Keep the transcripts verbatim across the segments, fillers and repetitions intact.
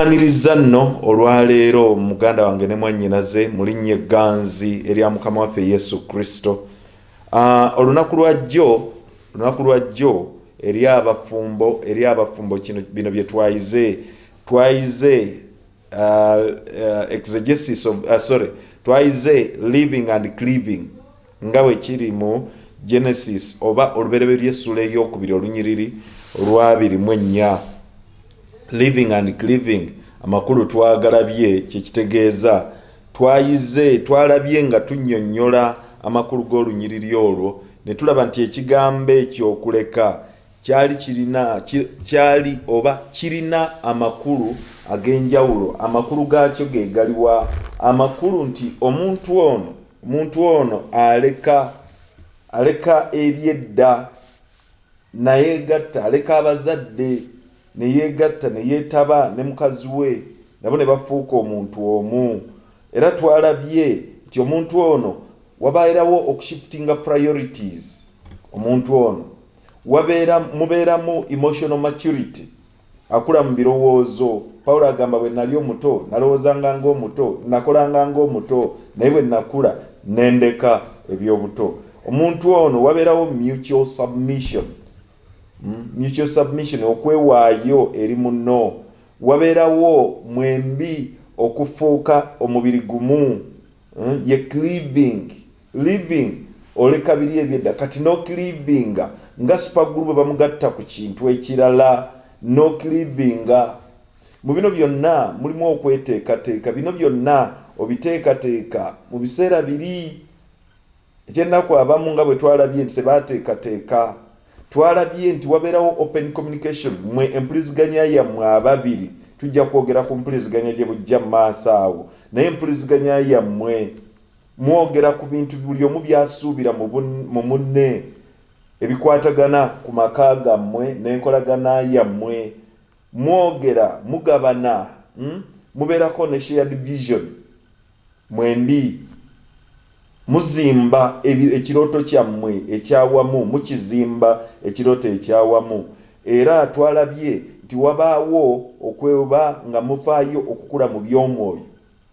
Nkwaniriza nno olwaleero muganda wange ne mwannyinaze mulinnye Ganzi erya Mukama waffe Yesu Kristo. Uh, olunaku lwajjo olunaku lwajjo eri abafumbo eri abafumbo kino bino bye twayize twayize uh, uh, exegesis of uh, sorry twayize living and cleaving ngawe kiri mu Genesis oba olubereberye essula ey'okubiri olunyiriri olwabiri mu ennya. Living and cleaving amakulu twagalabye kikitegeeza twayize twalabye nga tunnyonnyola amakulu g'olunyiriri olwo ne tulaba nti ekigambo ekyo okuleka kyali kirina kyali oba kirina amakulu ag'enjawulo. Amakulu gaakyo ge galiwa amakulu nti omuntu ono omuntu ono aleka aleka ebyedda naye gatta aleka abazadde ne yegatta ne yeetaba ne mukazi we nabo ne bafuuka omuntu omu. Era twalabye nti omuntu ono wabaerawo okushiftinga priorities. Omuntu ono wabeera mubeeramu emotional maturity, akula mu birowoozo. Paulo agamba bwe nali omuto nalowoozanga ng'omuto, nakolanga ng'omuto, naye bwe nakula nendeka eby'obuto. Omuntu ono wabeerawo mutual submission. Mm, mutual submission okwewaayo eri munno. Wabeerawo mwembi okufuuka omubiri gumu. Mm, ye cleaving living oleka biri ebyedda kati no cleaving nga superglue bwe bamugatta ku kintu ekirala. No cleaving mu bino byonna mulimu okweteekateeka. Bino byonna obiteekateeka mu biseera biri. Ekyennaku abamu nga bwe twalabye nti tebaateekateeka. Twalabye nti wabeerawo open communication mwe empuliziganya yammwe ababiri. Tujja kwogera ku mpuliziganya gye bujja mu maaso awo, naye empuliziganya yammwe mwogera ku bintu buli omu byasuubira mu munne ebikwatagana ku maka gammwe n'enkolagana yammwe. Mwogera mugabana, hmm? Mubeerako ne shared vision mwembi. Muzimba ekirooto kyammwe ekyawamu, mukizimba ekirooto ekyawamu. Era twalabye nti wabaawo okweba nga mufaayo okukula mu by'omwoyo.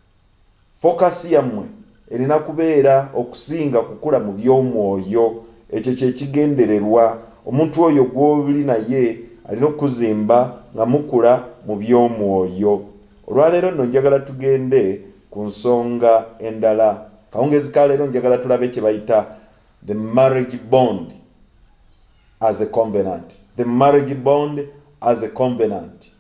Focus yammwe erina kubeera okusinga kukula mu by'omwoyo. Ekyo kye kigendererwa. Omuntu oyo gw'oli naye alina okuzimba nga mukula mu by'omwoyo. Olwaleero nno njagala tugende ku nsonga endala. Kawungezi ka leero njagala tulabe kye bayita the marriage bond as a covenant. The marriage bond as a covenant.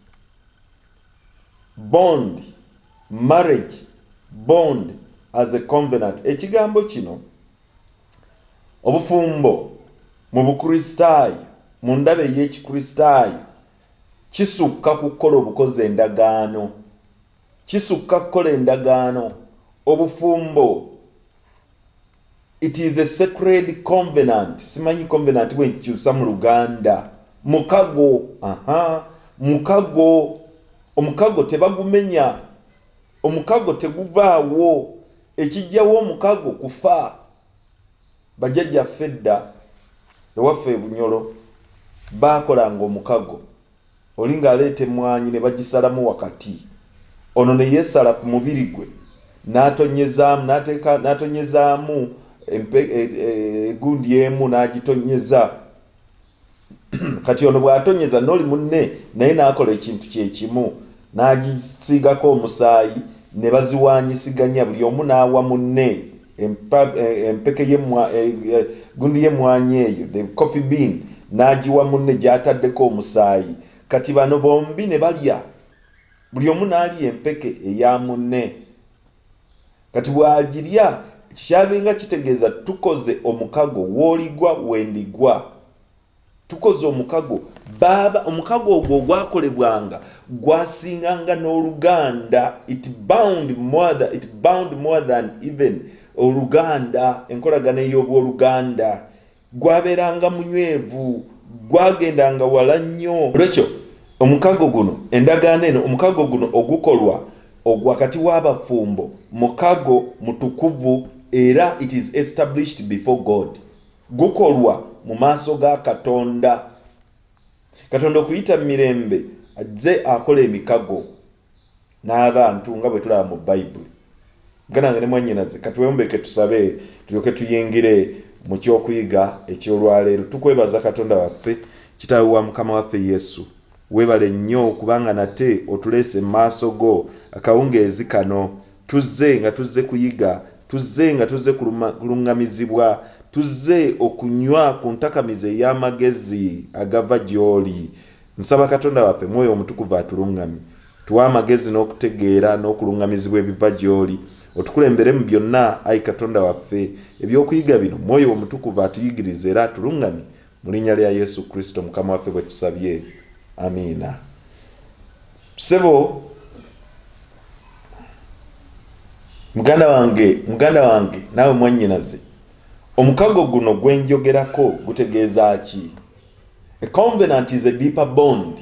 Bond, marriage, bond as a covenant. Ekigambo kino obufumbo mu bukristaayo mu ndabe y'ekikristaayo kisukka kukola obukozi endagaano. Kisukka kukola endagaano. Obufumbo, it is a sacred covenant. Simanyi covenant bwe nkyusa mu Luganda. Mukago, aha, mukago. Omukago tebagumenya. Omukago teguvaawo. Ekijjawo omukago kufa. Bajjajja fedda ewaffe Bunyolo baakolanga omukago. Olinga aleeta emmwanyi ne bagisalamu wakati. Ono ne yeesala ku mubiri gwe. N'atonyezaamu n'ateeka n'atonyezaamu egundi emu n'agitonyeza. Kati ono bw'atonyeza n'oli munne naye n'akola ekintu kye kimu. N'agisiigako omusaayi ne baziwaanyisiganya buli omu n'awa munne empeke gundi y'emmwanyi eyo, the coffee bean, n'agiwa munne gy'ataddeko omusaayi. Kati bano bombi ne balya. Buli omu n'alya empeke eya munne. Kati bw'agirya kyabenga kitegeeza tukoze omukago w'oligwa wendigwa. Tukoze omukago. Baba omukago ogwo gwakolebwanga gwasinganga n'Oluganda. It bound more than, it bound more than even Oluganda, enkolagana ey'Oluganda. Gwaberanga munywevu, gwagendanga wala nnyo. Olwekyo omukago guno endagaano eno omukago guno ogukolwa ogwakati w'abafumbo mukago mutukuvu era it is established before God. Gukolwa mu maaso ga Katonda. Katonda okuyita mirembe ajje akola emikago. n'abantu nga bwe tulaba mu bayibuli. Muganda wange ne mwannyinaze katuwembeke tusabe tulyoke tuyingire mu kyokuyiga ekyolwaleero. Tukwebaza Katonda waffe Kitaawe wa Mukama waffe Yesu, weebale nnyo kubanga nate otuleese mu maaso go akawungeezi kano. Tuzze nga tuzze kuyiga, tuzze nga tuzze kuluŋŋamizibwa, tuzze okunywa ku ntakamize ey'amagezi agava gy'oli. Nsaba Katonda waffe Mwoyo Omutukuvu atuluŋŋamye, tuwa amagezi n'okutegeera n'okuluŋŋamizibwa ebiva gy'oli. Otukulembere mu byonna ayi Katonda waffe, ebyokuyiga bino Mwoyo Omutukuvu atuyigirize era atuluŋŋamye, mu linnya lya Yesu Kristo Mukama waffe bwe tusabye, amiina. Ssebo muganda wange muganda wange naawe mwannyinaze, omukago guno gwe njogerako gutegeeza ki? A covenant is a deeper bond.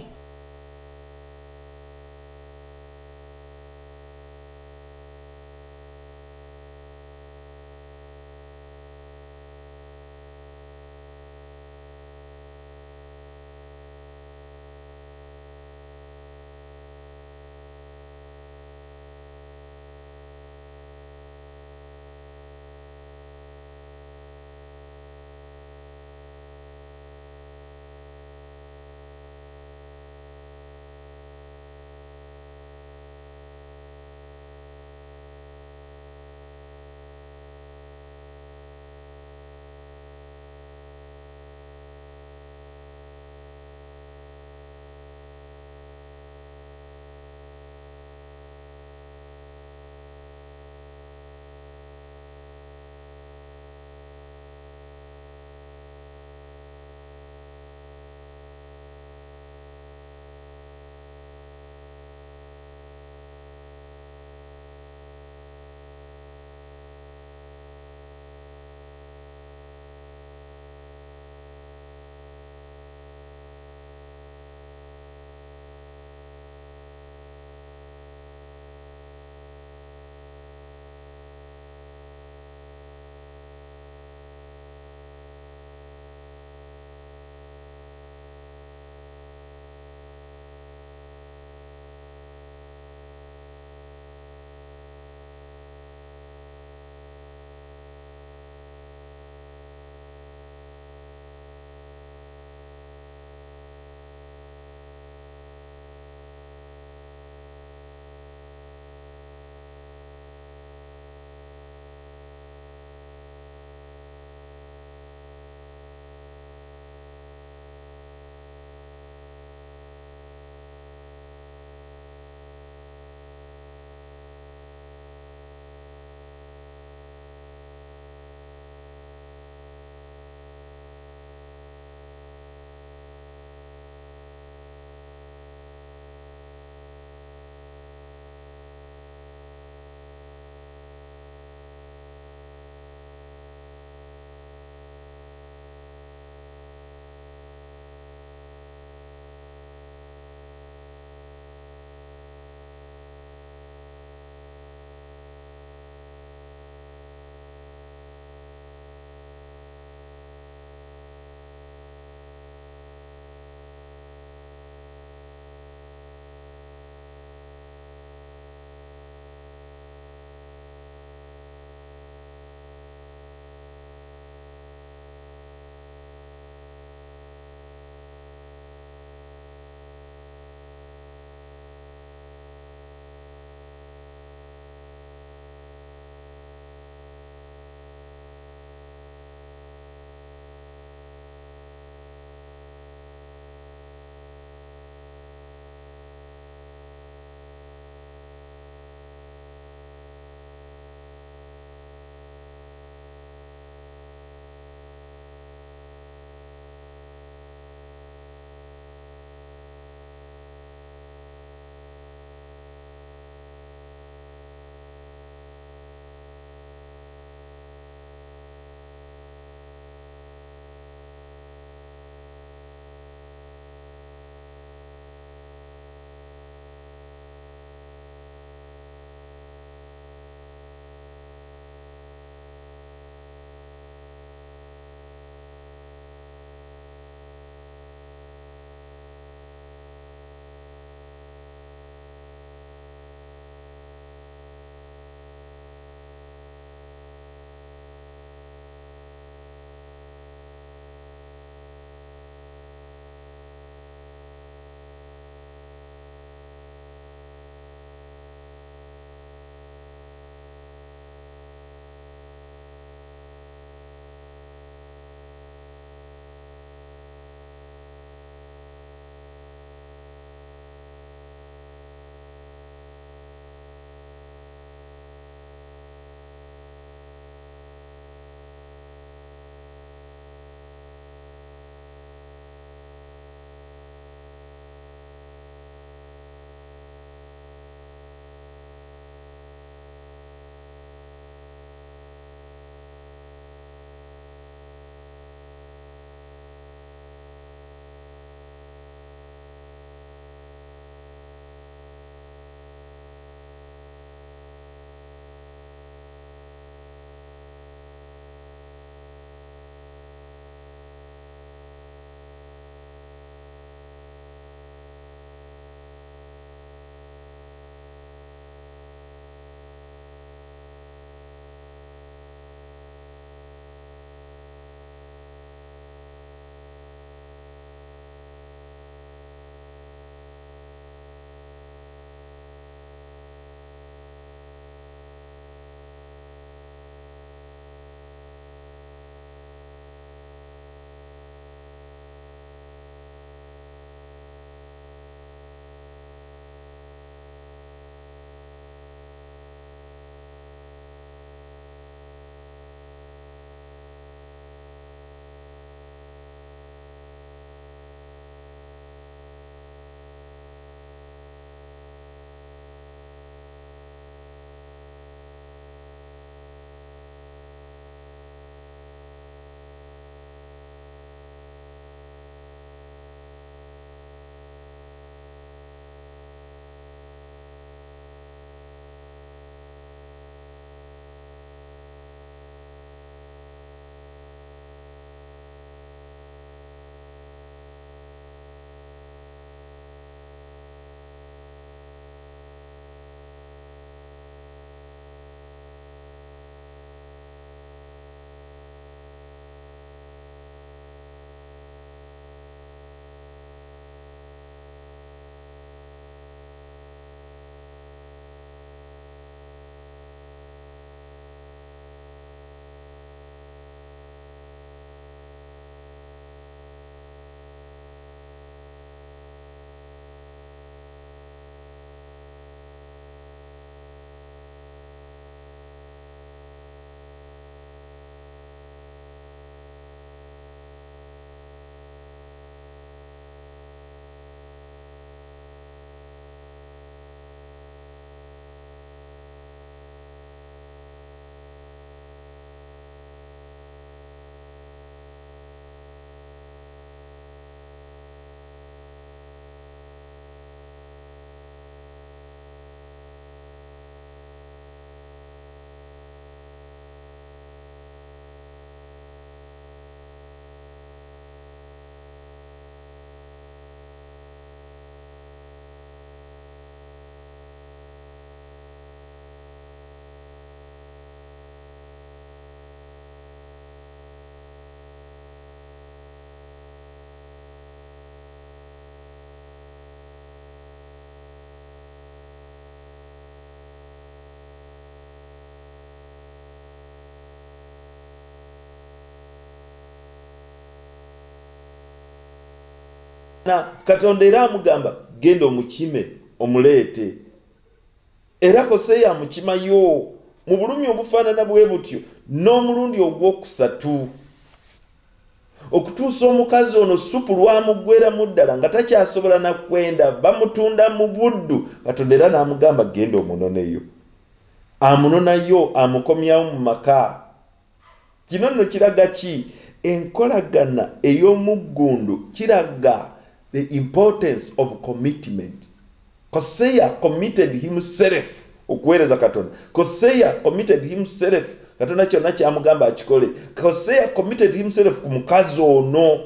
na Katonda era amugamba genda omukime omuleete era Koseya amukimayo mu bulumi obufaanana bwe butyo n'omulundi ogwokusatu okutuusa omukazi ono supu lwamugweramu ddala nga takyasobola na kwenda bamutunda mu buddu. Katonda era n'amugamba genda omunoneyo, amunonayo amukomyawo mu maka. Kino nno kiraga ki? Enkolagana ey'omuggundu kiraga the importance of commitment. Koseya committed himself okuweereza Katonda. Koseya committed himself Katonda kyonna kyamugamba akikole. Koseya committed himself ku mukazi ono.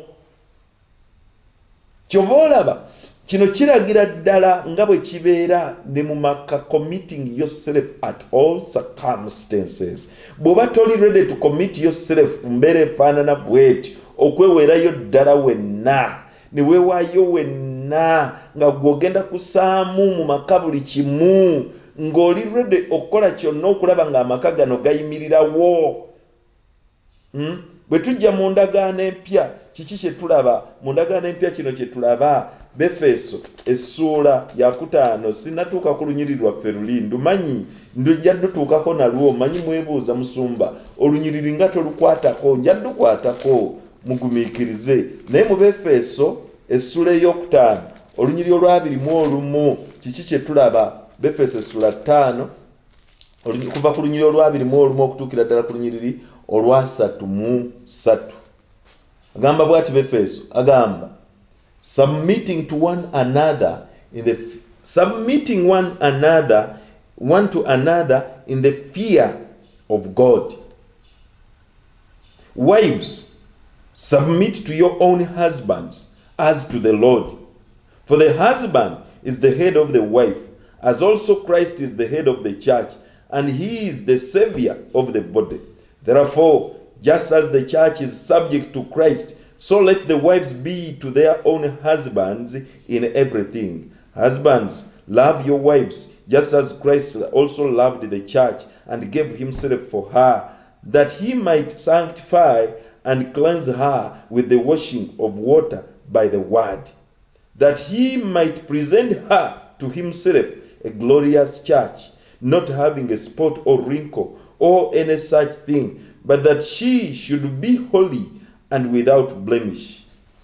Kyova olaba kino kiragira ddala nga bwe kibeera ne mu maka, committing yourself at all circumstances. Bw'oba toli ready to commit yourself ku mbeera efaanana bw'etyo okweweerayo ddala wenna ne weewaayo wenna nga gw'ogenda kusaamu mu maka buli kimu ng'oli ready okukola kyonna okulaba ng'amaka gano gayimirirawo. Hmm? Bwe tujja mu ndagaano empya kiki kye tulaba? Mu ndagaano empya kino kye tulaba Befeso essuula ya kutaano. Sinnatuuka ku lunyiri lwaffe luli ndumanyi ndujja dutuukako nalwo, manyi mwebuuza musumba olunyiriri nga tolukwatako, nja dukwatako mugumiikirize. Naye mu Befeso essuula ey'okutaano olunyiri olwabiri mu olumu kiki kye tulaba? Befeso essuula ttaano kuva ku lunyiri olwabiri mu olumu okutuukira ddala ku lunyiriri olwasatu mu ssatu. Agamba bw'ati Befeso, agamba submitting to one another in the submitting one another one to another in the fear of God. Wives, submit to your own husbands as to the Lord. For the husband is the head of the wife, as also Christ is the head of the church, and he is the savior of the body. Therefore, just as the church is subject to Christ, so let the wives be to their own husbands in everything. Husbands, love your wives, just as Christ also loved the church and gave himself for her, that he might sanctify and cleanse her with the washing of water by the word, that he might present her to himself a glorious church, not having a spot or wrinkle or any such thing, but that she should be holy and without blemish.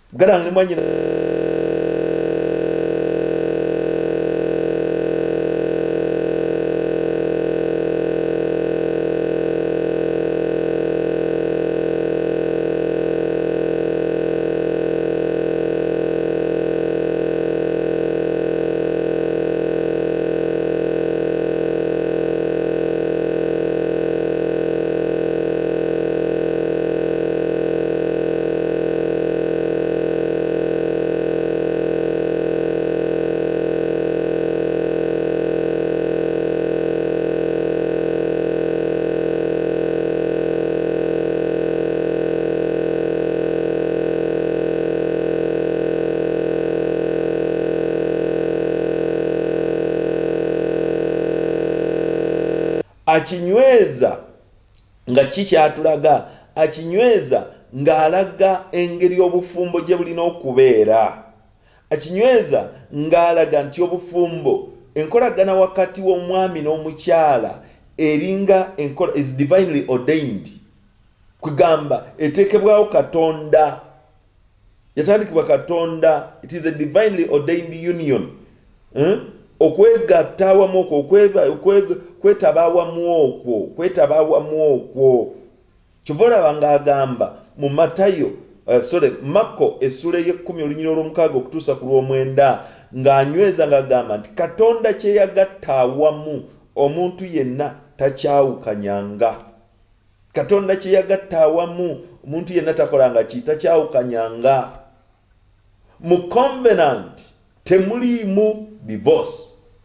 Akinyweza nga kikyatulaga, akinyweza ng'alaga engeri obufumbo gye bulina okubeera, akinyweza ng'alaga nti obufumbo enkolagana wakati w'omwami n'omukyala eringa enkola is divinely ordained, kugamba eteekebwawo Katonda, yatandikibwa Katonda. It is a divinely ordained union. hmm? Okwegatta awamu okwo, kwetaba awamu okwo, kwetaba awamu okwo. Kyova olaba ng'agamba mu Matayo, uh, sorry, Mako essula ey'ekkumi olunyiri olw'omukaaga okutuusa ku lw'omwenda ng'anyweza ng'agamba nti Katonda kye yagatta awamu omuntu yenna takyawukanyanga. Katonda kye yagatta awamu omuntu yenna takolanga ki? Takyawukanyanga. Mu covenant temuliimu divorce.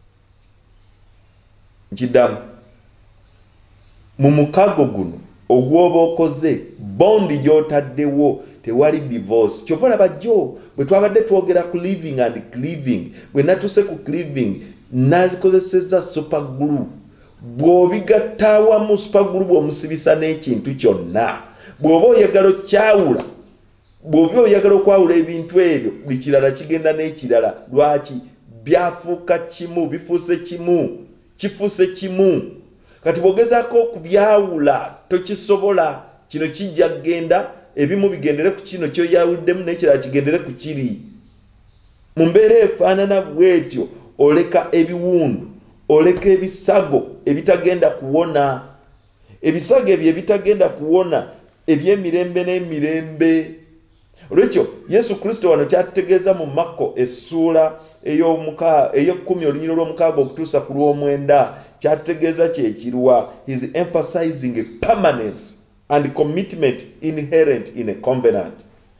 Nkidamu mu mukago guno ogwoba okoze bondi gy'otaddewo tewali divorce. Kyova olaba jjo bwe twabadde twogera ku living and cleaving, bwe natuse ku cleaving nakozesezza super glue. Bw'obigatta awamu super glue bw'omusibisa n'ekintu kyonna, bw'oba oyagala kyawula bw'oba oyagala okwawula ebintu ebyo buli kirala kigenda n'ekirala. Lwaki? Byafuuka kimu, bifuuse kimu, kifuuse kimu. Kati bw'ogezaako okubyawula tokisobola. Kino kijja kgenda, ebimu bigendere ku kino ky'oyawuddemu n'ekirala kigendere ku kiri. Mu mbeera efaanana bw'etyo oleka ebiwundu, oleka ebisago ebitagenda kuwona. Ebisago ebyo ebitagenda kuwona eby'emirembe n'emirembe. Olwekyo Yesu Kristo wano kyatutegeeza mu Makko essuula ey'ekkumi olunyiriro lw'omukaaga okutuusa ku lw'omwenda, kyatutegeeza kyekirwa. He is emphasizing permanence and commitment inherent in a covenant.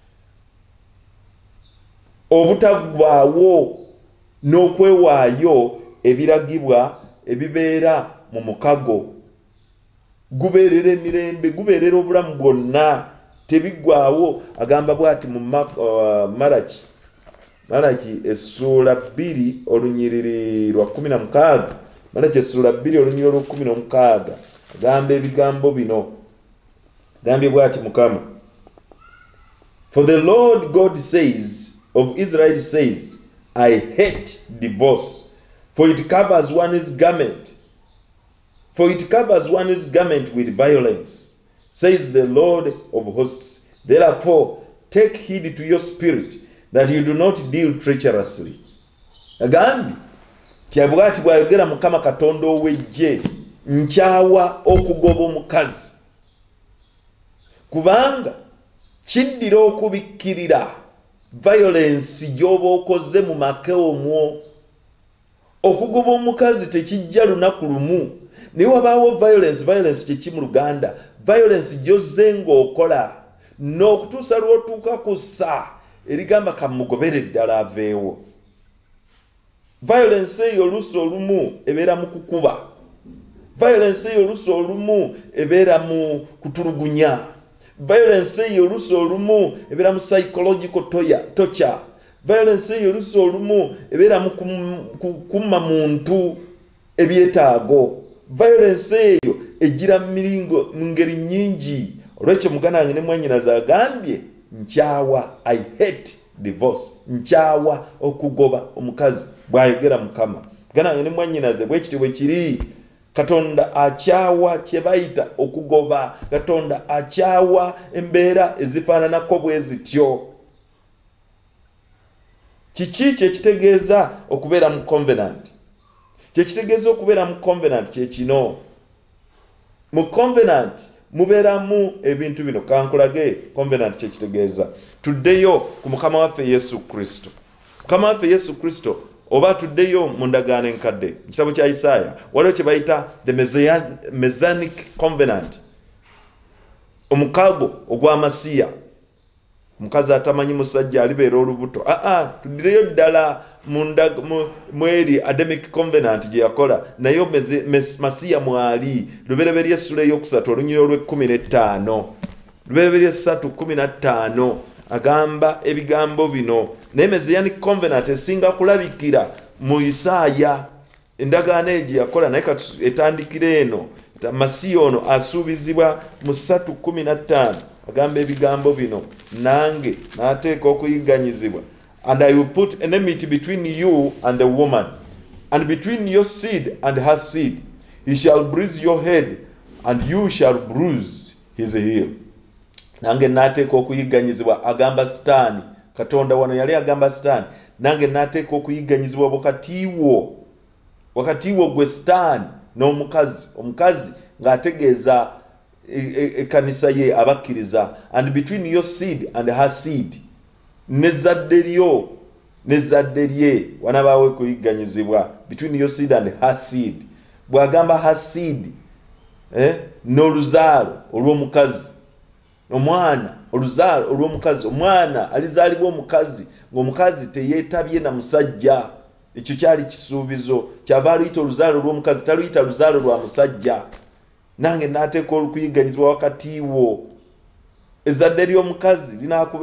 Obutavaawo n'okwewaayo ebiragibwa ebibeera mu mukago. Gubeerera emirembe, gubeerera obulamu bwonna, tebiggwaawo. Agamba bw'ati mu uh, Malaki Malaki essuula bbiri olunyiriri lwa kumi na mukaaga. Malaki essuula bbiri olunyiriri lwa kumi n'omukaaga agamba ebigambo bino. Gambye bw'ati Mukama, for the Lord God says of Israel says, I hate divorce, for it covers one's garment. For it covers one's garment with violence, says the Lord of hosts. Therefore, take heed to your spirit, that you do not deal treacherously. Agambi, tiabwati bwayogera Mukama Katonda ow'eggye, nkyawa okugoba omukazi. Kubanga kiddira okubikkirira violence gy'oba okoze mu maka omwo. Okugoba omukazi tekijja lunaku lumu. Naye wabaawo violence, violence kye ki mu Luganda? Violence gy'ozze ng'okola n'okutuusa lw'otuuka ku ssa erigamba kamugobere ddala aveewo. Violence eyo oluusi olumu ebeera mu kukuba. Violence eyo oluusi olumu ebeera mu kutulugunya. Violence eyo oluusi olumu ebeera mu psychological torture. Violence eyo oluusi olumu ebeera mu kumma muntu ebyetaago. Violence eyo egira miringo mu ngeri nnyingi. Olwekyo muganda wange ne mwannyinaze agambye nkyawa, I hate divorce, nkyawa okugoba omukazi bw'ayogera Mukama. Muganda wange ne mwannyinaze bwe kiti bwe kiri. Katonda akyawa kye bayita okugoba. Katonda akyawa embeera ezifaananako bwe zityo. Kiki kye kitegeeza okubeera mu covenant? Kye kitegeeza okubeera mu covenant kye kino. Mu covenant mubeeramu ebintu bino. Kankulage covenant kye kitegeeza. Tuddeyo ku Mukama waffe Yesu Kristo. Mukama waffe Yesu Kristo oba tuddeyo mu ndagaano enkadde mu kitabo kya Isaaya waliwo kye bayita the Messianic covenant, omukaago ogw'Amasiya. Omukazi atamanyi musajja alibeera olubuto. Aa tuddireyo ddala mu eri Adamic covenant gye yakola, naye Masiya mwali. Lubereberye essula ey'okusatu olunyiriro lw'ekkumi n'ettaano. Lubereberye essatu kkumi na ttaano agamba ebigambo bino. Naye Messianic covenant esinga kulabikira mu Isaaya. Endagaano egyo yakola naye kati etandikira eno. Masiya ono asuubizibwa mu ssatu kkumi na ttaano agamba ebigambo bino. Nange n'ateeka okuyigganyizibwa. And I will put enmity between you and the woman, and between your seed and her seed. He shall bruise your head, and you shall bruise his heel. Nange n'ateeka okuyigganyizibwa agamba Sitaani. Katonda wano yali agamba Sitaani. Nange n'ateeka okuyigganyizibwa wakati wo. Wakati wo gwe Sitaani n'omukazi. Omukazi ng'ategeeza ekkanisa ye abakkiriza. And between your seed and her seed. Nezadde lyo nezadde lye wanabaawe kuyigganyizibwa. Between your seed and her seed. Bw'agamba her seed, eh, n'oluzaalo olw'omukazi. Omwana oluzaalo olw'omukazi, omwana alizaalibwa omukazi ng'omukazi teyeetabye na musajja. Ekyo kyali kisuubizo. Kyava aluyita oluzaalo olw'omukazi, taluyita luzaalo lwa musajja. Nange n'ateeka olukuyigganyizibwa wakati wo. Ezzadde ly'omukazi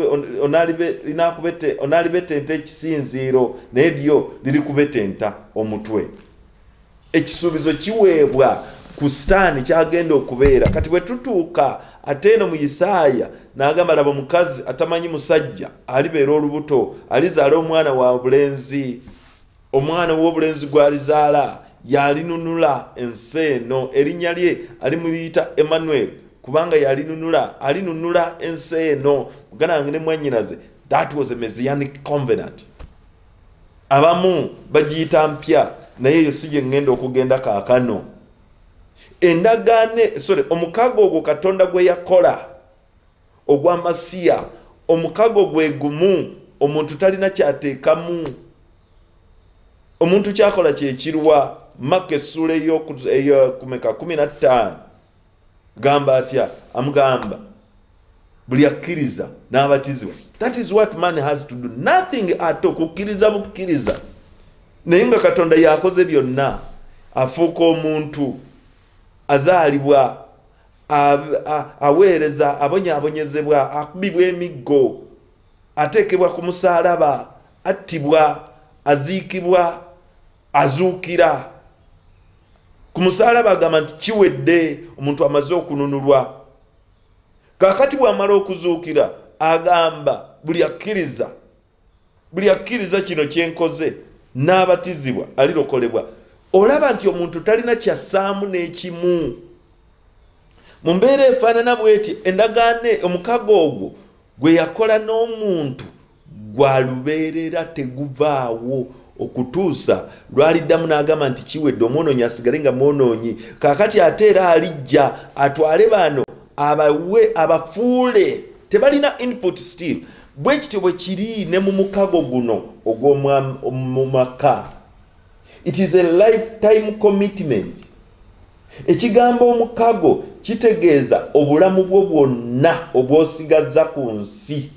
onaalibetenta ekisinziiro, naye lyo lirikubetenta omutwe. Ekisuubizo kiweebwa ku Sitaani kyagenda okubeera. Kati bwe tutuuka ate eno mu Isaaya n'agamba laba omukazi atamanyi musajja alibeera olubuto alizaala omwana wa bulenzi omwana w'obulenzi gwalizaala yalinunula ensi eno erinnya lye alimuyita Emmanuel kubanga yalinunula alinunula ensi eno muganange ne mwannyinaze. That was a messianic covenant. Abamu bagiyita mpya naye yo sije ngenda okugenda kaakano. Endagaane sorry omukago ogwo Katonda gwe yakola ogwa Masiya omukago gwe gumu omuntu talina kyateekamu. Omuntu kyakola kyekirwa Mark essula ey'okumeka kumi na ttaano gamba atya amugamba buli akkiriza n'abatizibwa. That is what man has to do. Nothing at all. Kukkiriza bukkiriza. Naye nga Katonda yakoze byonna afuuka omuntu azaalibwa aweereza abonyaabonyezebwa akubibwa emiggo ateekebwa ku musaalaba attibwa aziikibwa azuukira ku musaalaba agamba nti kiwedde omuntu amaze okununulwa. Kaakati bw'amala okuzuukira agamba buli akkiriza buli akkiriza kino kyenkoze n'abatizibwa alirokolebwa. Olaba nti omuntu talina kyassaamu n'ekimu. Mu mbeera efaanana bw'eti endagaano omukago ogwo gwe yakola n'omuntu gwalubeerera teguvaawo okutuusa lwaliddamu n'agamba nti kiwedde omwonoonyi asigale nga mwonoonyi. Kaakati ate era alijja atwale bano abawe abafuule tebalina input still. Bwe kityo bwe kiri ne mu mukago guno ogw'omu maka. It is a lifetime commitment. Ekigambo omukago kitegeeza obulamu bwo bwonna obwosigaza ku nsi.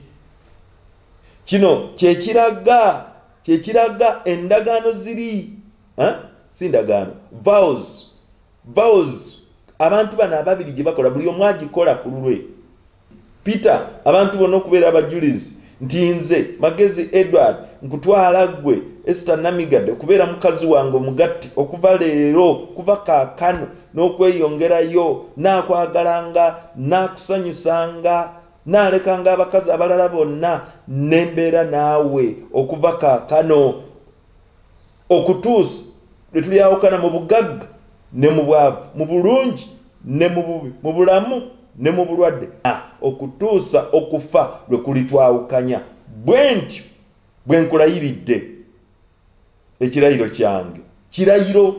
Kino kyekiraga kyekiraga endagaano ziri eh? si ndagaano vows vows abantu bano ababiri gye bakola buli omu agikola ku lulwe. Peter abantu bonna okubeera abajulizi nti nze Magezi Edward nkutwala gwe Esther Namigadde okubeera mukazi wange omugatti okuva leero kuva kaakano n'okweyongerayo naakwagalanga naakusanyusanga naalekanga abakazi abalala bonna nembeera naawe okuva kaakano okutuusa lwe tulyawukana mu bugagga ne mu bwavu mu bulungi ne mu bubi mu bulamu ne mu bulwadde okutuusa okufa lwe kulitwawukanya. Bwe ntyo bwe nkulayiridde ekirayiro kyange kirayiro.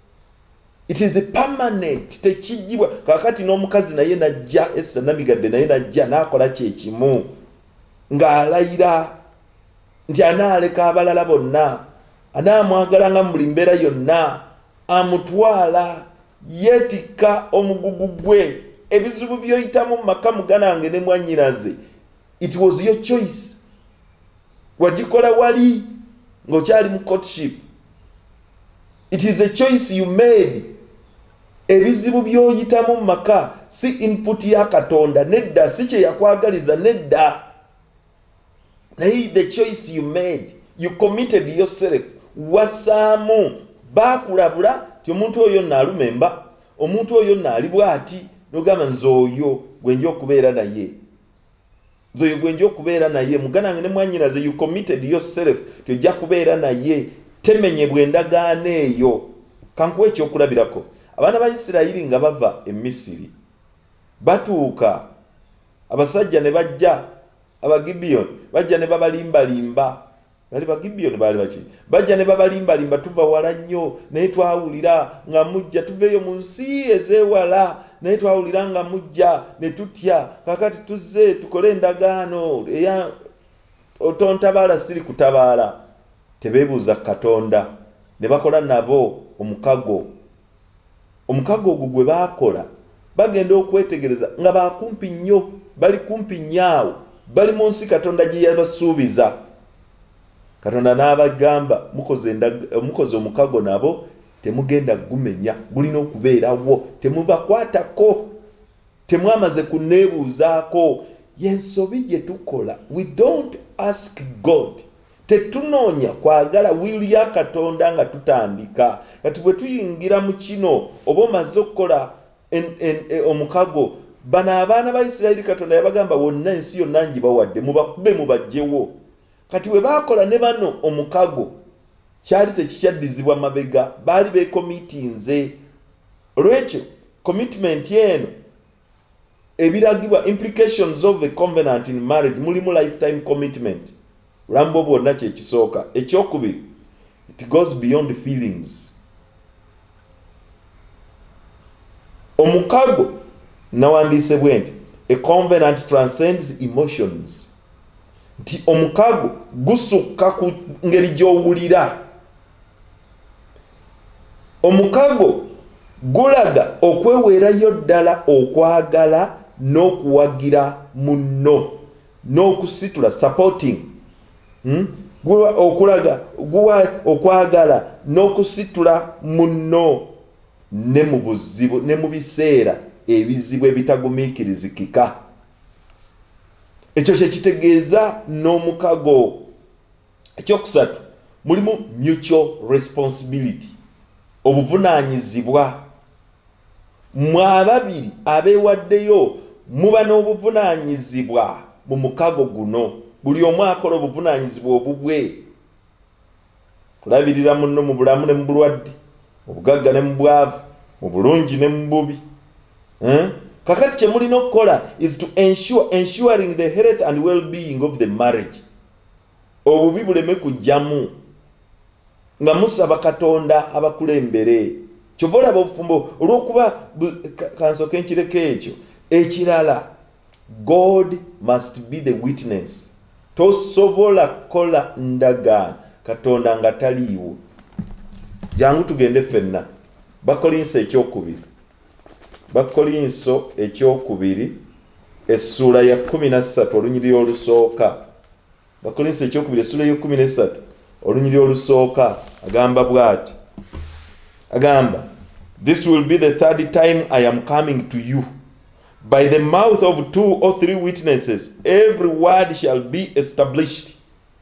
It is a permanent tekijibwa. Kakati n'omukazi naye najja Esther Namigadde naye najja n'akola kyekimu ng'alayira nti anaaleka abalala bonna anaamwagalanga mu buli mbeera yonna amutwala yeetikka omugugu gwe ebizibu by'oyitamu mu maka muganange ne mwannyinaze. It was your choice. Wagikola wali ng'okyali mu courtship. It is a choice you made. Ebizibu by'oyitamu mu maka si input ya Katonda nedda, si kye yakwagaliza nedda. Naye the choice you made. You committed yourself. Wasaamu baakulabula ti omuntu oyo naalumemba omuntu oyo naali bw'ati n'ogamba nze oyo gwe nja okubeera naye nze oyo gwe nja okubeera naye muganange ne mwannyinaze. You committed yourself ti ojja kubeera naye temenyebwa endagaano eyo. Kankuwa ekyokulabirako abaana ba Isirayiri nga bava e Misiri batuuka abasajja ne bajja abagibiyoni bajja ne babalimbalimba bali bagibiyoni bali baki bajja ne babalimbalimba tuva wala nnyo naye twawulira nga mujja tuveeyo mu nsi ezeewala naye twawulira nga mujja ne tutya kakati tuzze tukole endagaano eya otontabaala siri kutabaala. Tebeebuuza Katonda ne bakola nabo omukago. Omukago ogwo gwe baakola bagenda okwetegereza nga baakumpi nnyo bali kumpi nyaawo bali mu nsi Katonda gye yabasuubiza. Katonda n'abagamba mukoze mukoze omukago nabo temugenda gumenya gulina okubeerawo temubakwatako temwamaze kuneebuuzaako. Yensobi gye tukola we don't ask God. Tetunoonya kwagala wiili ya Katonda nga tutandika. Kati bwe tuyingira mu kino oba omaze okukola omukago bana abaana ba Isirayiri Katonda yabagamba wonna ensi yonna ngibawadde mubakube mubajjewo. Kati we bakola ne bano omukago kyali tekikyaddizibwa mabega, baali bekomitinze. Olwekyo commitment eno ebiragibwa implications of a covenant in marriage mulimu lifetime commitment. Lambo bwonna kyekisooka. Ekyokubiri, it goes beyond feelings. Omukago nawandiise bwe nti a covenant transcends emotions. Nti omukago gusukka ku ngeri gy'owulira. Omukago gulaga okweweerayo ddala okwagala n'okuwagira munno n'okusitula supporting. Hmm? Gula okulaga guwa okwagala n'okusitula munno ne mu buzibu ne mu biseera ebizibu ebitagumiikirizikika. Ekyo kye kitegeeza n'omukago. Ekyokusatu, mulimu mutual responsibility, obuvunaanyizibwa. Mwe ababiri abeewaddeyo muba n'obuvunaanyizibwa mu mukago guno. Buli omu akola obuvunaanyizibwa obubwe. Kulabirira munno mu bulamu ne mu bulwadde, mu bugagga ne mu bwavu, mu bulungi ne mu bubi. Eh? Kakati kye mulina okukola is to ensure ensuring the health and well-being of the marriage. Obubi buleme kujjamu nga musaba Katonda abakulembere. Kyova olaba obufumbo olw'okuba kansoke nkireko ekyo. Ekirala, God must be the witness. Tosobola kola ndagaano Katonda nga taliiwo. Jangu tugende ffenna. Bakolinso ekyokubiri. Bakolinso ekyokubiri essula ya kumi na ssatu olunyiriri olusooka. Bakolinso ekyokubiri essula ya kumi na ssatu olunyiriri olusooka agamba bw'ati. Agamba, this will be the third time I am coming to you. By the mouth of two or three witnesses, every word shall be established.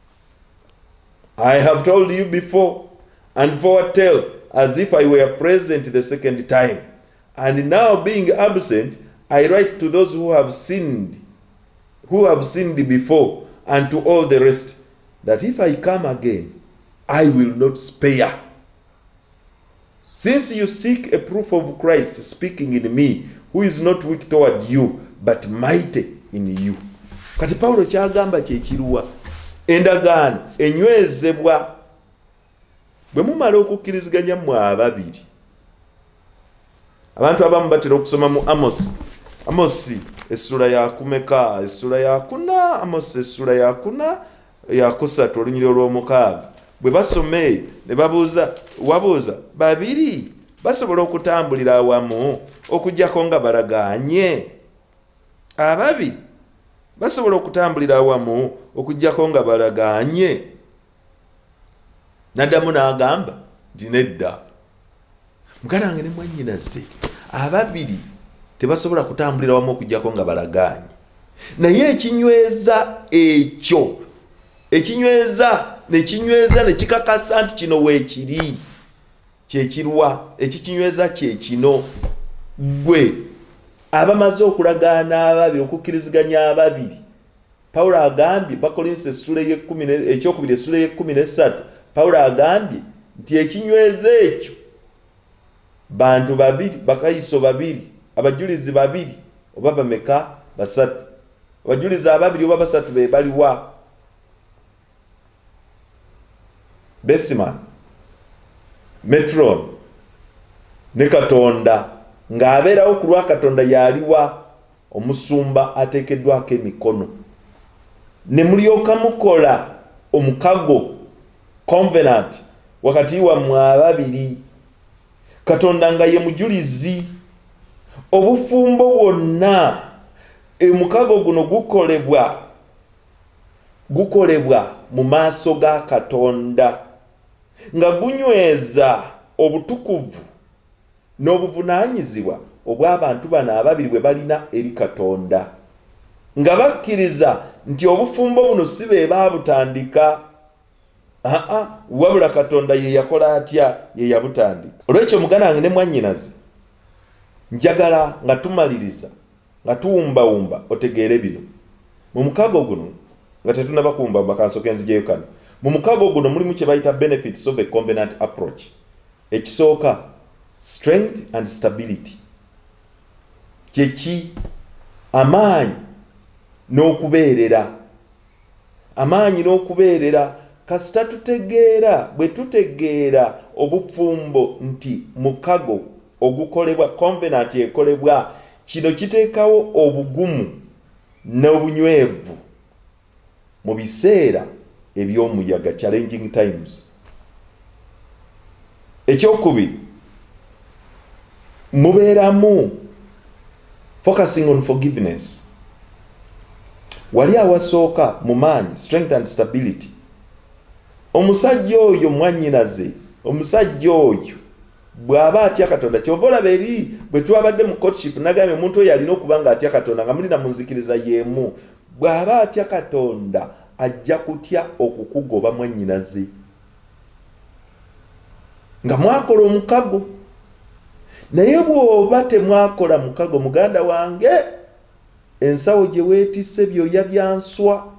I have told you before and foretell as if I were present the second time. And now being absent, I write to those who have sinned, who have sinned before, and to all the rest, that if I come again, I will not spare. Since you seek a proof of Christ speaking in me, who is not weak toward you, but mighty in you. Kati Paulo kyagamba kyekiruwa. Endagaano enywezebwa. Bwe mumala okukkiriziganya mu ababiri. Abantu abamu batera okusoma mu Amos. Amosi essula ya kumeka, essula ya kuna, Amos essula ya kuna, ya kusatu olunyiriri olw'omukaaga. Bwe basome ne babuuza, wabuuza babiri basobola okutambulira awamu okujjako nga balagaanye. Ababiri basobola okutambulira awamu okujjako nga balagaanye. Naddamu n'agamba nti nedda. Muganda wange ne mwannyinaze ababiri tebasobola kutambulira wamu okujjako nga balagaanye. Naye ekinyweza ekyo, ekinyweza ne kinyweza ne kikakasa nti kino weekiri kyekirwa, ekikinyweza kyekino. Gwe abamaze okulagaana ababiri, okukkiriziganya ababiri, Pawulo agambye Bakolinso essula ekyokubiri essula y'ekkumi n'essatu, Pawulo agambye nti ekinyweza ekyo bantu babiri, bakayiso babiri, abajulizi babiri oba bameka, basatu. Abajulizi ababiri oba basatu be baliwa. Bestman, Metron, ne Katonda ng'abeerawo ku lwa Katonda yaliwa omusumba ateekeddwako emikono. Ne mulyoka mukola omukago, covenant, wakati wammwe ababiri. Katonda nga ye mujulizi. Obufumbo bwonna omukago guno gukolebwa gukolebwa mu maaso ga Katonda nga gunyweza obutukuvu n'obuvunaanyizibwa obw'abantu bano ababiri bwe balina eri Katonda, nga bakkiriza nti obufumbo buno si be baabutandika. Aa, wabula Katonda ye yakola atya, ye yabutandika. Olwekyo muganda wange ne mwannyinaze, njagala nga tumaliriza nga tuwumbawumba otegeere bino. Mu mukago guno nga tetunaba kuwumbawumba kansoke nzijeyo kano. Mu mukago guno mulimu kye bayita benefits of a covenant approach. Ekisooka strength and stability. Kyeki amaanyi n'okubeerera. Amaanyi n'okubeerera kasita tutegeera bwe tutegeera obufumbo nti mukago ogukolebwa covenant ekolebwa kino kiteekawo obugumu n'obunywevu mu biseera eby'omuyaga challenging times. Ekyokubiri mubeeramu focusing on forgiveness. Wali awasooka mu maanyi strength and stability. Omusajja oyo mwannyinaze, omusajja oyo bw'aba atya Katonda kyova olaba eri bwe twabadde mu courtship nagambye omuntu oyo alina okuba nga atya Katonda nga mulina munzikiriza yeemu. Bw'aba atya Katonda ajja kutya okukugoba mwannyinaze nga mwakola omukago. Naye bw'oba temwakola mukago muganda wange, ensawo gye weetisse byoya byanswa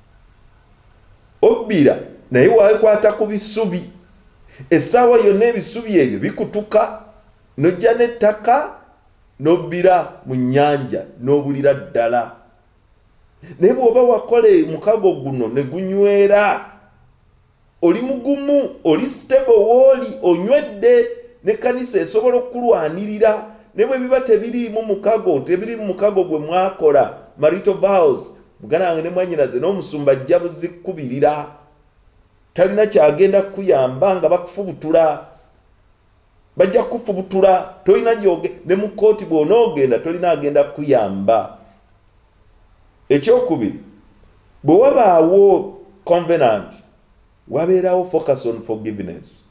obbira naye wakwata ku bisubi. Essaawa yonna ebisubi ebyo bikutuka nojja n'ettaka n'obbira mu nnyanja n'obulira ddala. Naye bw'oba wakola mukago guno ne gunywera, oli mugumu, oli stable wooli, onywedde, ne kanisa esobola okulwanirira. Ne bwe biba tebiriimu mukago, tebiriimu mukago gwe mwakola marital vows, muganda wange ne mwannyinaze n'omusumba ajja buzikkubirira. Talina kyagenda kuyamba nga bakufubutula. Bajja kufubutula, tolina gyoge ne mu kooti bw'onoogenda tolina agenda kuyamba. Ekyokubiri bwe wabaawo covenant wabeerawo focus on forgiveness.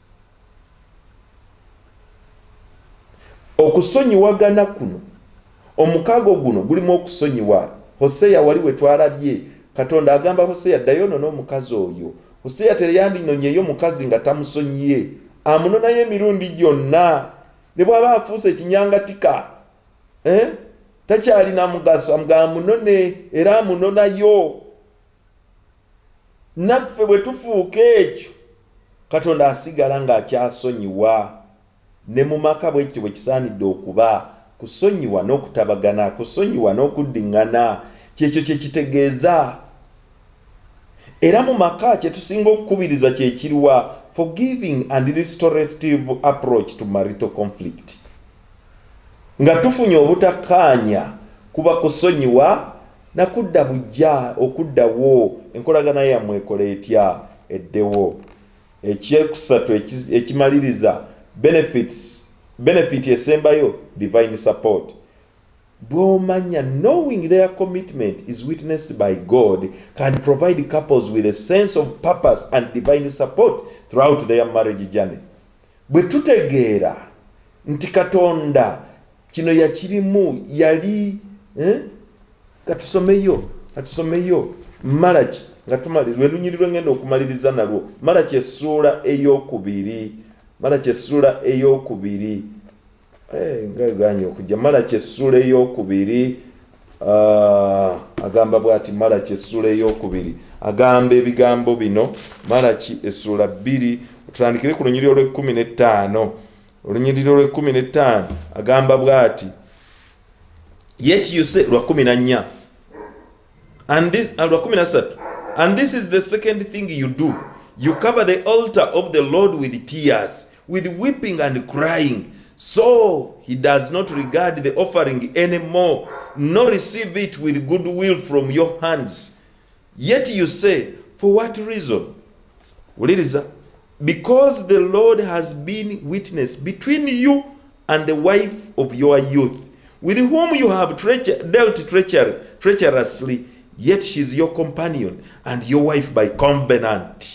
Okusonyiwagana kuno omukago guno gulimu okusonyiwa. Hosea wali we twalabye Katonda agamba Hosea ddayo n'omukazi oyo. Hosea tereyandinonyeyo mukazi nga tamusonyiye, amunonayo emirundi gyonna. Ne bw'aba afuuse ekinyangatika eh? takyalina mugaso amugamba munone era amunonayo. Naffe bwe tufuuka ekyo Katonda asigala ng'akyasonyiwa. Ne mu maka bwe kityo bwe kisaanidde okuba kusonyiwa n'okutabagana, kusonyiwa n'okuddiŋŋana. Kyekyo kye kitegeeza. Era mu maka kye tusinga okukubiriza kye kiruwa forgiving and restorative approach to marital conflict. Nga tufunye obutakkaanya kuba kusonyiwa na kudda bujja okuddawo enkolagana yammwe ekola etya eddewo. Ekyekusatu ekimaliriza benefits benefit esembayo divine support. Bw'omanya knowing their commitment is witnessed by God can provide couples with a sense of purpose and divine support throughout their marriage journey. Bwe tutegeera nti Katonda kino yakirimu yali eh? Katusomeyo katusomeyo Malaki nga tumaliriza lunyiriro ngendo okumaliriza nalwo. Malaki essula ey'okubiri Malaki essula ey'okubiri eh nga ganye okujja Malaki essula ey'okubiri uh, agamba bwati Malaki essula ey'okubiri agamba ebigambo bino. Malaki essula bbiri tutandikire ku lunyiriro lwe kumi n'ettaano. Olunyiriro lwe kumi n'ettaano agamba bwati yet you say lwa kumi na nnya and this uh, lwa kumi na ssatu and this is the second thing you do, you cover the altar of the Lord with tears, with weeping and crying, so he does not regard the offering anymore, nor receive it with goodwill from your hands. Yet you say, for what reason? Uliriza, because the Lord has been witness between you and the wife of your youth, with whom you have treacher dealt treacher treacherously, yet she is your companion and your wife by covenant.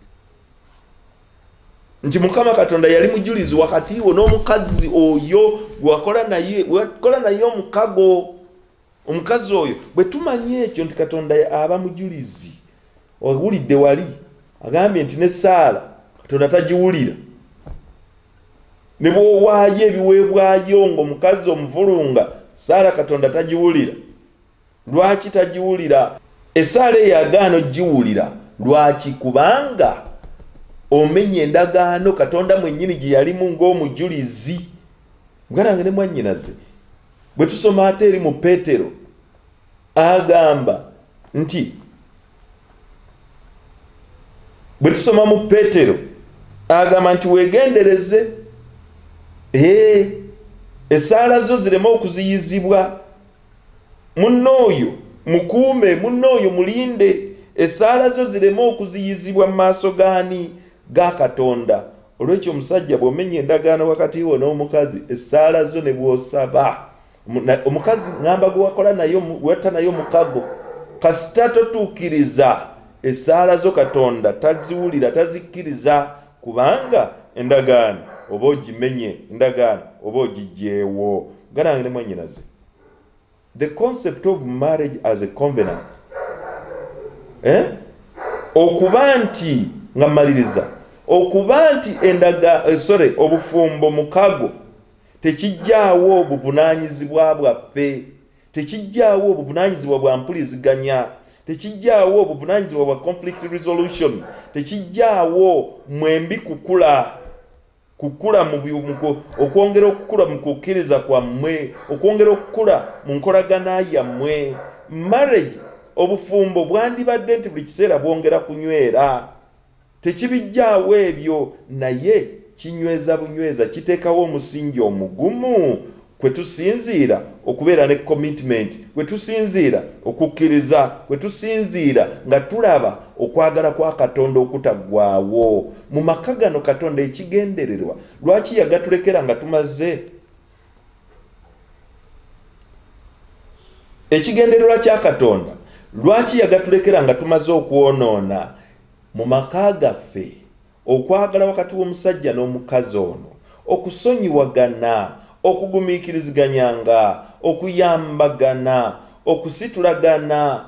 Nti Mukama Katonda yali mujulizi wakati wo n'omukazi oyo gwakola naye wakola naye omukago. Omukazi oyo bwe tumanye ekyo nti Katonda aba mujulizi. Owulidde wali agambye nti ne Saala Katonda tagiwulira. Ne bw'owaayo ebiweebwayo ng'omukazi omuvulunga Saala Katonda tagiwulira. Lwaki tagiwulira? Essaala eyagaano giwulira. Lwaki? Kubanga omenye endagaano Katonda mwennyini gye yalimu ng'omujulizi. Muganda ne mwannyinaze bwe tusoma ate eri mu Peetero agamba nti bwe tusoma mu Peetero agamba nti weegendereze ee essaala zo zireme okuziyizibwa. Munnooyo mukuume, munnooyo mulinde, essaala zo zireme okuziyizibwa mu maaso gaani? Ga Katonda. Olwekyo omusajja bw'omenya endagaano wakati wo n'omukazi, essaala zo ne bw'osaba, omukazi ngamba gwe wakola nayo wetta nayo mukago kasita totuukiriza, essaala zo Katonda taziwulira, tazikkiriza, kubanga endagaano oba ogimenye, endagaano oba ogiggyeewo. Ganange ne mwannyinaze, the concept of marriage as a covenant, eh? okuba nti nga maliriza, okuba nti endaga eh, sorry obufumbo mukago tekijjaawo obuvunaanyizibwa bwaffe, tekijjaawo obuvunaanyizibwa bwa mpuliziganya, tekijjaawo obuvunaanyizibwa bwa conflict resolution, tekijjaawo mwembi kukula kukula mu okwongera okukula mu kukkiriza kwammwe, okwongera okukula mu nkolagana yammwe. Marriage obufumbo bwandibadde nti buli kiseera bwongera kunywera, tekibijjaawo ebyo, naye kinyweza bunyweza, kiteekawo omusingi omugumu kwe tusinziira okubeera ne commitment, kwe tusinziira okukkiriza, kwe tusinziira nga tulaba okwagala kwa Katonda okutaggwaawo. Mu maka gano Katonda ekigendererwa lwaki yagatulekera nga tumaze? Ekigendererwa kya Katonda lwaki yagatulekera nga tumaze okwonoona? Mu maka gaffe okwagala wakati w'omusajja n'omukazi ono, okusonyiwagana, okugumiikiriziganyanga, okuyambagana, okusitulagana.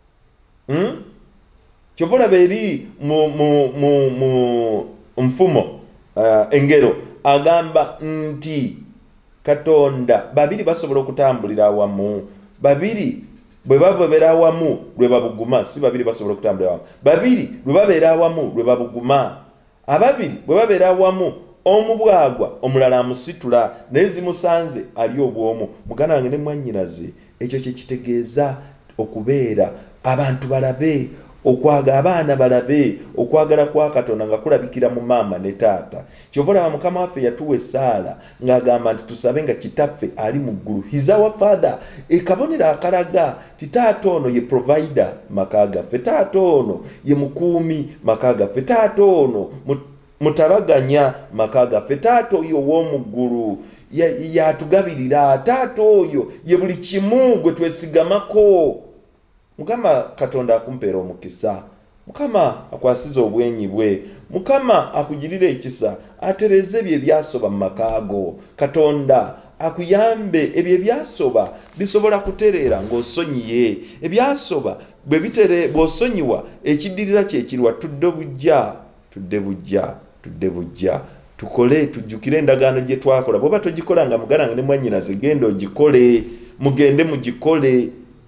hmm? Kyova olaba eri mu, mu, mu, mu nfumo uh, engero agamba nti Katonda babiri basobola okutambulira awamu, babiri bwe babeera awamu lwe babuguma, si babiri basobola okutambulira awamu, babiri lwe babeera awamu lwe babuguma, ababiri bwe babeera awamu omu bwagwa omulala amusitula naye zimusanze ali obwomu. Muganda wange ne mwannyinaze, ekyo kye kitegeeza okubeera abantu balabe, okwaga abaana balabe okwagala kwa Katonda nga kulabikira mu maama ne taata. Kyova olaba Mukama waffe yatuwa essaala ng'agamba nti tusabe nga kitaffe ali mu ggulu, He's our Father. Ekabonero akalaga ti taata ono ye provider maka gaffe, taata ono ye mukuumi maka gaffe, taata ono mutabaganya maka gaffe, taata oyo ow'omu ggulu yatugabirira, taata oyo ye buli kimu gwe twesigamako. Mukama Katonda akumpeera omukisa, Mukama akwasiza obwenyi bwe, Mukama akugirira ekisa, atereze ebyo ebyasoba mu makaago. Katonda akuyambe ebyo ebyasoba bisobola kutereera ng'osonyiye, ebyasoba bwe bitere bw'osonyiwa ekiddirira kye kirwa tudde bujja, tudde bujja, tudde bujja. Tukole tujjukire endagaano gye twakola. Bw'oba togikola nga muganange ne mwannyinaze, genda ogikole, mugende mugikole.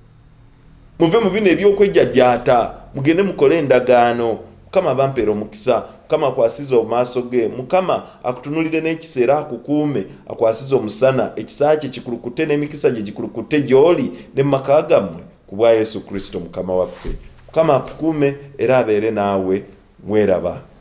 Muve mu bino eby'okwejjajjaata, mugende mukole endagaano. Mukama bampeera omukisa, Mukama akwasiza omaaso ge, Mukama akutunulire n'ekiseera akukuume, akwasiza omusana, ekisa kye kikulukute n'emikisa gye gikulukute gy'oli ne mu maka gammwe ku bwa Yesu Kristo Mukama waffe. Mukama akukuume era abeere naawe. Mweraba.